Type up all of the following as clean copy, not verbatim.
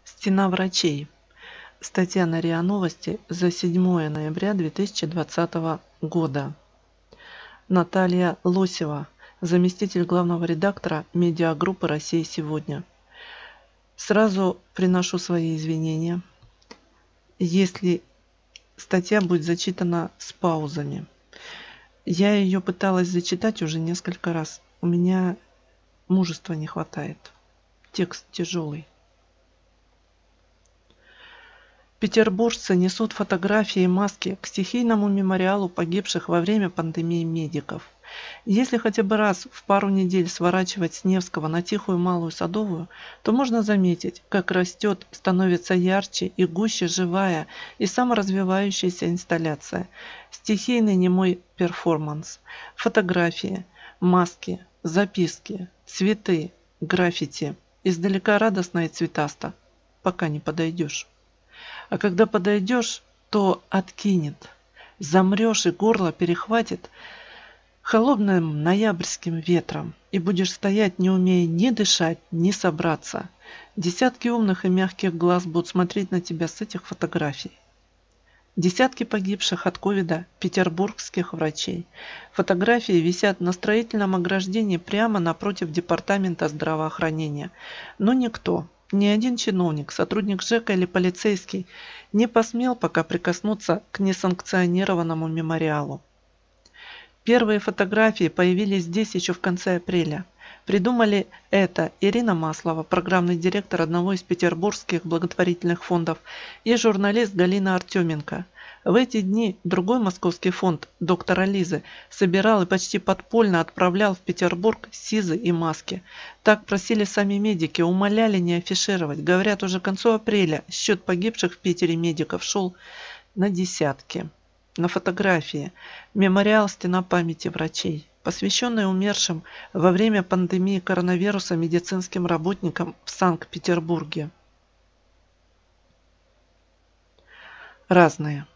Стена врачей. Статья на РИА Новости за 7 ноября 2020 года. Наталья Лосева, заместитель главного редактора медиагруппы «Россия сегодня». Сразу приношу свои извинения, если статья будет зачитана с паузами. Я ее пыталась зачитать уже несколько раз. У меня мужества не хватает. Текст тяжелый. Петербуржцы несут фотографии и маски к стихийному мемориалу погибших во время пандемии медиков. Если хотя бы раз в пару недель сворачивать с Невского на Тихую Малую Садовую, то можно заметить, как растет, становится ярче и гуще живая и саморазвивающаяся инсталляция. Стихийный немой перформанс. Фотографии, маски, записки, цветы, граффити. Издалека радостно и цветасто, пока не подойдешь. А когда подойдешь, то откинет. Замрешь и горло перехватит холодным ноябрьским ветром. И будешь стоять, не умея ни дышать, ни собраться. Десятки умных и мягких глаз будут смотреть на тебя с этих фотографий. Десятки погибших от ковида петербургских врачей. Фотографии висят на строительном ограждении прямо напротив департамента здравоохранения. Но никто, ни один чиновник, сотрудник ЖЭКа или полицейский не посмел пока прикоснуться к несанкционированному мемориалу. Первые фотографии появились здесь еще в конце апреля. Придумали это Ирина Маслова, программный директор одного из петербургских благотворительных фондов, и журналист Галина Артеменко. В эти дни другой московский фонд доктора Лизы собирал и почти подпольно отправлял в Петербург СИЗы и маски. Так просили сами медики, умоляли не афишировать. Говорят, уже к концу апреля счет погибших в Питере медиков шел на десятки. На фотографии мемориал «Стена памяти врачей», посвященный умершим во время пандемии коронавируса медицинским работникам в Санкт-Петербурге. Разные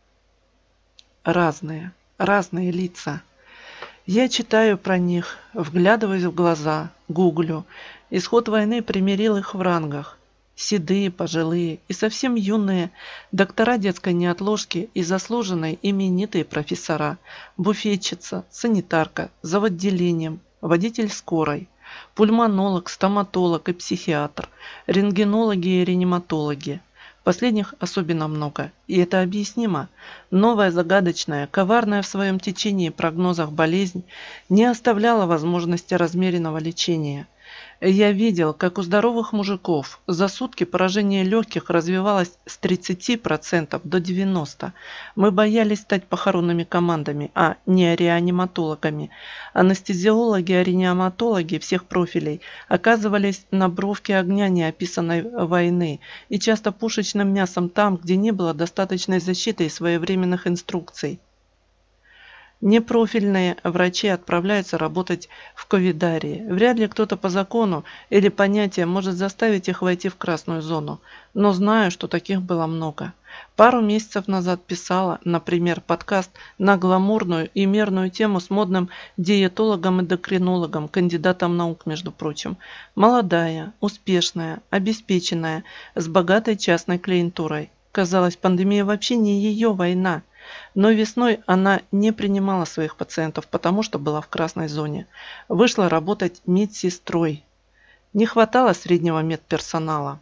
лица. Я читаю про них, вглядываюсь в глаза, гуглю. Исход войны примирил их в рангах. Седые, пожилые и совсем юные, доктора детской неотложки и заслуженные именитые профессора, буфетчица, санитарка, завотделением, водитель скорой, пульмонолог, стоматолог и психиатр, рентгенологи и реаниматологи. Последних особенно много, и это объяснимо. Новая загадочная, коварная в своем течении и прогнозах болезнь не оставляла возможности размеренного лечения. Я видел, как у здоровых мужиков за сутки поражение легких развивалось с 30% до 90%. Мы боялись стать похоронными командами, а не реаниматологами. Анестезиологи и реаниматологи всех профилей оказывались на бровке огня неописанной войны и часто пушечным мясом там, где не было достаточной защиты и своевременных инструкций. Непрофильные врачи отправляются работать в ковидарии. Вряд ли кто-то по закону или понятиям может заставить их войти в красную зону. Но знаю, что таких было много. Пару месяцев назад писала, например, подкаст на гламурную и мерную тему с модным диетологом-эндокринологом, кандидатом наук, между прочим. Молодая, успешная, обеспеченная, с богатой частной клиентурой. Казалось, пандемия вообще не ее война. Но весной она не принимала своих пациентов, потому что была в красной зоне. Вышла работать медсестрой. Не хватало среднего медперсонала.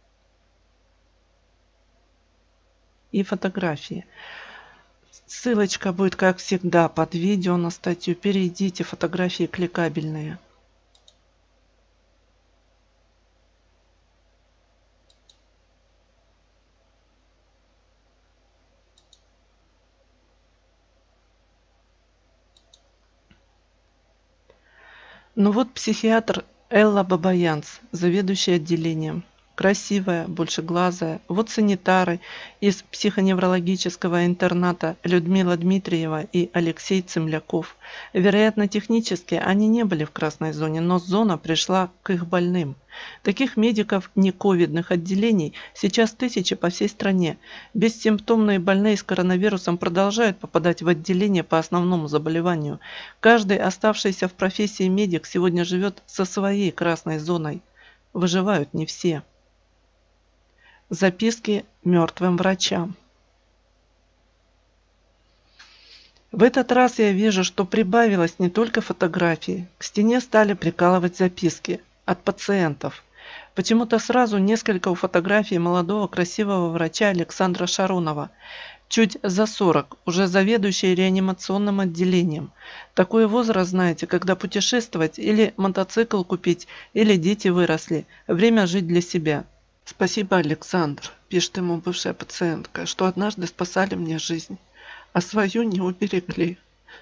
И фотографии. Ссылочка будет, как всегда, под видео на статью. Перейдите, фотографии кликабельные. Ну вот психиатр Элла Бабаянц, заведующая отделением. Красивая, большеглазая. Вот санитары из психоневрологического интерната Людмила Дмитриева и Алексей Цымляков. Вероятно, технически они не были в красной зоне, но зона пришла к их больным. Таких медиков нековидных отделений сейчас тысячи по всей стране. Бессимптомные больные с коронавирусом продолжают попадать в отделение по основному заболеванию. Каждый оставшийся в профессии медик сегодня живет со своей красной зоной. Выживают не все. Записки мертвым врачам. В этот раз я вижу, что прибавилось не только фотографий. К стене стали прикалывать записки от пациентов. Почему-то сразу несколько фотографий молодого красивого врача Александра Шаронова. Чуть за 40, уже заведующий реанимационным отделением. Такой возраст, знаете, когда путешествовать или мотоцикл купить, или дети выросли. Время жить для себя. Спасибо, Александр, пишет ему бывшая пациентка, что однажды спасали мне жизнь, а свою не уберегли.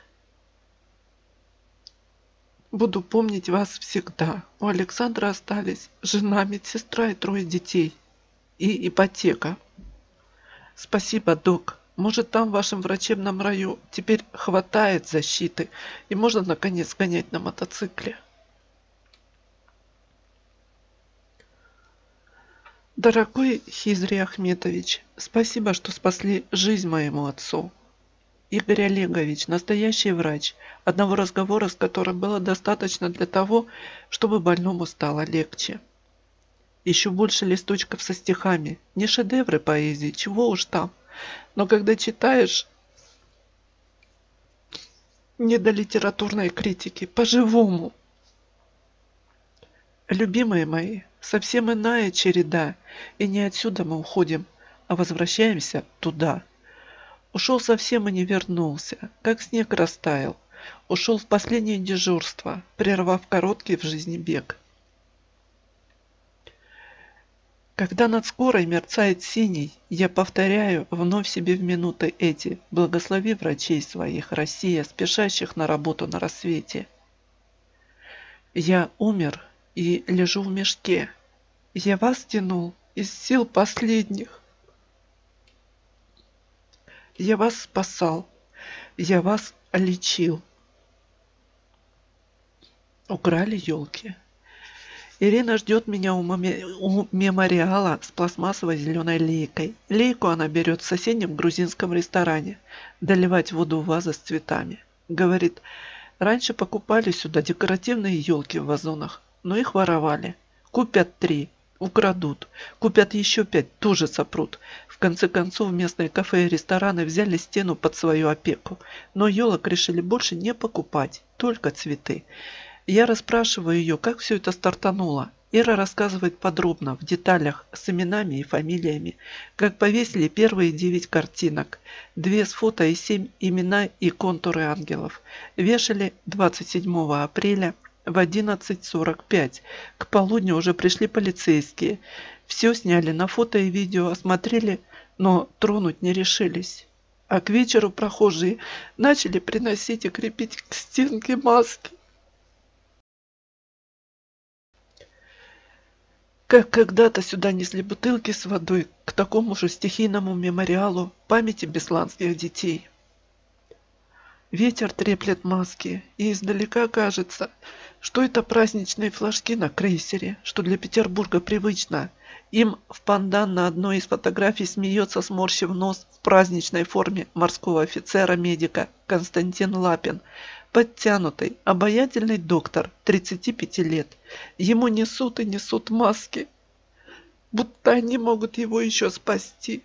Буду помнить вас всегда. У Александра остались жена, медсестра и 3 детей. И ипотека. Спасибо, док. Может, там в вашем врачебном раю теперь хватает защиты и можно наконец гонять на мотоцикле. Дорогой Хизри Ахметович, спасибо, что спасли жизнь моему отцу. Игорь Олегович, настоящий врач, одного разговора с которым было достаточно для того, чтобы больному стало легче. Еще больше листочков со стихами, не шедевры поэзии, чего уж там, но когда читаешь, не до литературной критики, по-живому. Любимые мои, совсем иная череда, и не отсюда мы уходим, а возвращаемся туда. Ушел совсем и не вернулся, как снег растаял. Ушел в последнее дежурство, прервав короткий в жизни бег. Когда над скорой мерцает синий, я повторяю вновь себе в минуты эти: благослови врачей своих, Россия, спешащих на работу на рассвете. Я умер и лежу в мешке. Я вас тянул из сил последних. Я вас спасал, я вас лечил. Украли елки. Ирина ждет меня у мемориала с пластмассовой зеленой лейкой. Лейку она берет в соседнем грузинском ресторане. Доливать воду в вазы с цветами. Говорит, раньше покупали сюда декоративные елки в вазонах, но их воровали. Купят 3, украдут. Купят еще 5, тоже сопрут. В конце концов местные кафе и рестораны взяли стену под свою опеку. Но елок решили больше не покупать, только цветы. Я расспрашиваю ее, как все это стартануло. Ира рассказывает подробно, в деталях, с именами и фамилиями, как повесили первые 9 картинок, 2 с фото и 7 имена и контуры ангелов. Вешали 27 апреля в 11:45. К полудню уже пришли полицейские. Все сняли на фото и видео, осмотрели, но тронуть не решились. А к вечеру прохожие начали приносить и крепить к стенке маски. Как когда-то сюда несли бутылки с водой к такому же стихийному мемориалу памяти бесланских детей. Ветер треплет маски, и издалека кажется, что это праздничные флажки на крейсере, что для Петербурга привычно. Им в пандан на одной из фотографий смеется, сморщив нос, в праздничной форме морского офицера-медика Константин Лапин. Подтянутый, обаятельный доктор, 35 лет. Ему несут и несут маски, будто они могут его еще спасти.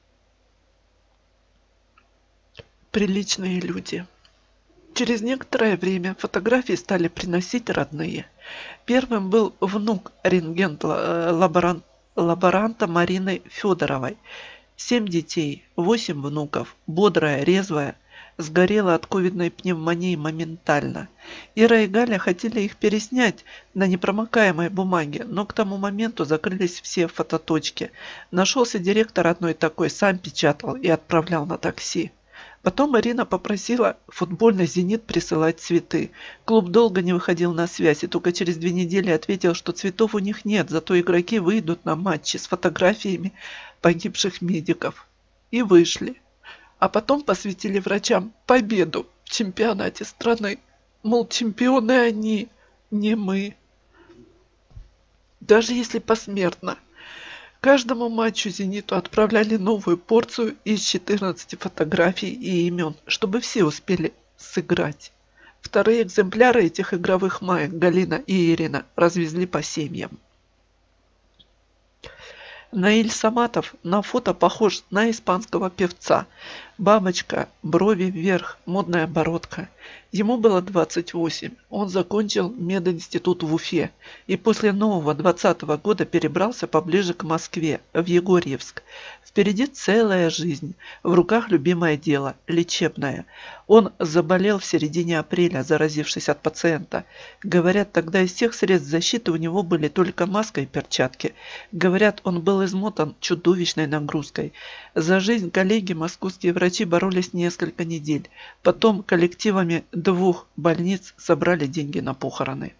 Приличные люди. Через некоторое время фотографии стали приносить родные. Первым был внук рентген-лаборанта Марины Федоровой. 7 детей, 8 внуков, бодрая, резвая, сгорела от ковидной пневмонии моментально. Ира и Галя хотели их переснять на непромокаемой бумаге, но к тому моменту закрылись все фототочки. Нашелся директор одной такой, сам печатал и отправлял на такси. Потом Ирина попросила футбольный «Зенит» присылать цветы. Клуб долго не выходил на связь и только через 2 недели ответил, что цветов у них нет, зато игроки выйдут на матчи с фотографиями погибших медиков. И вышли. А потом посвятили врачам победу в чемпионате страны. Мол, чемпионы они, не мы. Даже если посмертно. Каждому матчу «Зениту» отправляли новую порцию из 14 фотографий и имен, чтобы все успели сыграть. Вторые экземпляры этих игровых маек Галина и Ирина развезли по семьям. Наиль Саматов на фото похож на испанского певца. Бабочка, брови вверх, модная бородка. Ему было 28. Он закончил мединститут в Уфе и после нового 20-го года перебрался поближе к Москве, в Егорьевск. Впереди целая жизнь. В руках любимое дело – лечебное. Он заболел в середине апреля, заразившись от пациента. Говорят, тогда из всех средств защиты у него были только маска и перчатки. Говорят, он был измотан чудовищной нагрузкой. За жизнь коллеги московские врачи боролись несколько недель. Потом коллективами 2 больниц собрали деньги на похороны.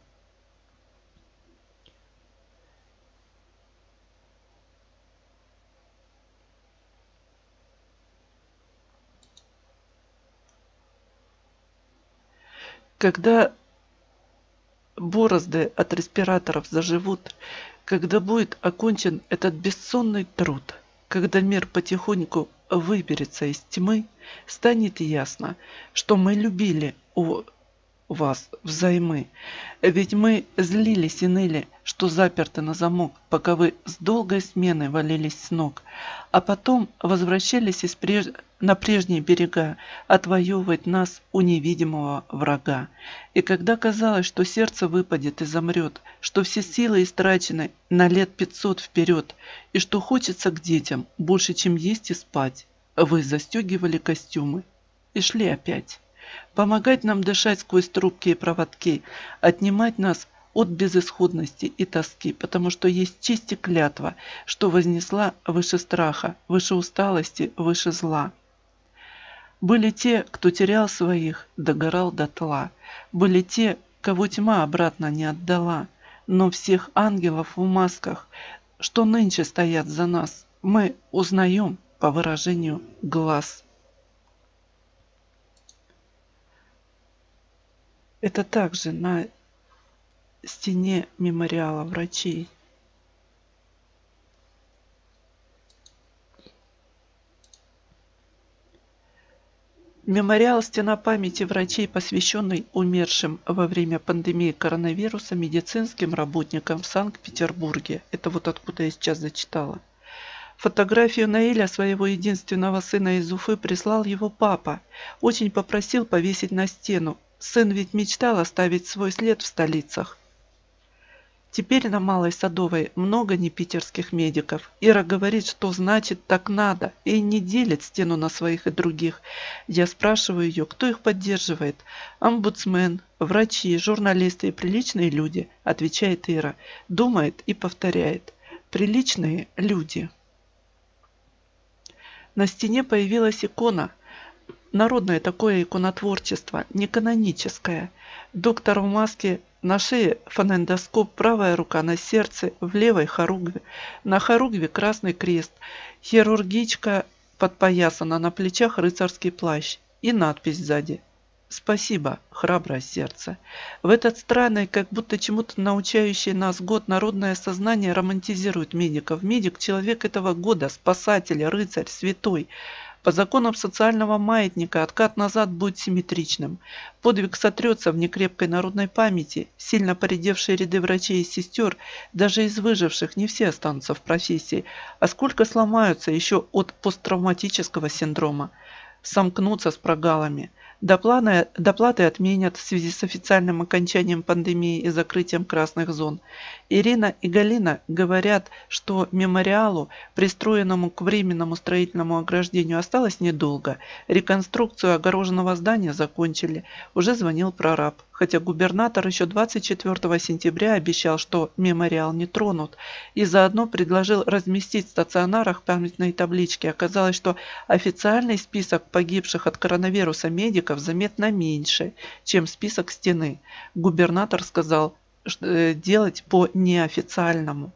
Когда борозды от респираторов заживут, когда будет окончен этот бессонный труд, когда мир потихоньку выберется из тьмы, станет ясно, что мы любили у вас взаймы. Ведь мы злились и ныли, что заперты на замок, пока вы с долгой смены валились с ног, а потом возвращались на прежние берега отвоевывать нас у невидимого врага. И когда казалось, что сердце выпадет и замрет, что все силы истрачены на лет 500 вперед, и что хочется к детям больше, чем есть и спать, вы застегивали костюмы и шли опять. Помогать нам дышать сквозь трубки и проводки, отнимать нас от безысходности и тоски, потому что есть честь и клятва, что вознесла выше страха, выше усталости, выше зла. Были те, кто терял своих, догорал дотла. Были те, кого тьма обратно не отдала. Но всех ангелов в масках, что нынче стоят за нас, мы узнаем по выражению глаз. Это также на стене мемориала врачей. Мемориал «Стена памяти врачей», посвященный умершим во время пандемии коронавируса медицинским работникам в Санкт-Петербурге. Это вот откуда я сейчас зачитала. Фотографию Наиля, своего единственного сына из Уфы, прислал его папа. Очень попросил повесить на стену. Сын ведь мечтал оставить свой след в столицах. Теперь на Малой Садовой много непитерских медиков. Ира говорит, что значит так надо, и не делит стену на своих и других. Я спрашиваю ее, кто их поддерживает. Омбудсмен, врачи, журналисты и приличные люди, отвечает Ира. Думает и повторяет. Приличные люди. На стене появилась икона. Народное такое иконотворчество, не каноническое. Доктор в маске, на шее фонендоскоп, правая рука на сердце, в левой хоругве. На хоругве красный крест, хирургичка подпоясана, на плечах рыцарский плащ и надпись сзади. Спасибо, храброе сердце. В этот странный, как будто чему-то научающий нас год, народное сознание романтизирует медиков. Медик – человек этого года, спасатель, рыцарь, святой. По законам социального маятника откат назад будет симметричным. Подвиг сотрется в некрепкой народной памяти. Сильно поредевшие ряды врачей и сестер, даже из выживших, не все останутся в профессии. А сколько сломаются еще от посттравматического синдрома. Сомкнутся с прогалами. Доплаты отменят в связи с официальным окончанием пандемии и закрытием красных зон. Ирина и Галина говорят, что мемориалу, пристроенному к временному строительному ограждению, осталось недолго. Реконструкцию огороженного здания закончили. Уже звонил прораб. Хотя губернатор еще 24 сентября обещал, что мемориал не тронут, и заодно предложил разместить в стационарах памятные таблички. Оказалось, что официальный список погибших от коронавируса медиков заметно меньше, чем список стены. Губернатор сказал делать по неофициальному.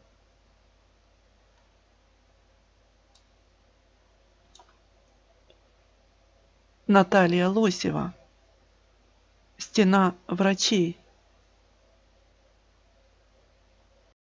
Наталья Лосева. Стена врачей.